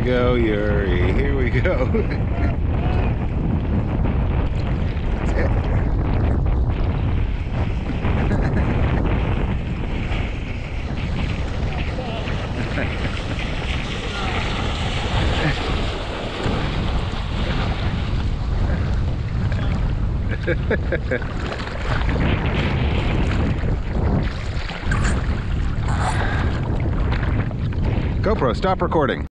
go, Yuri. Here we go. GoPro, stop recording.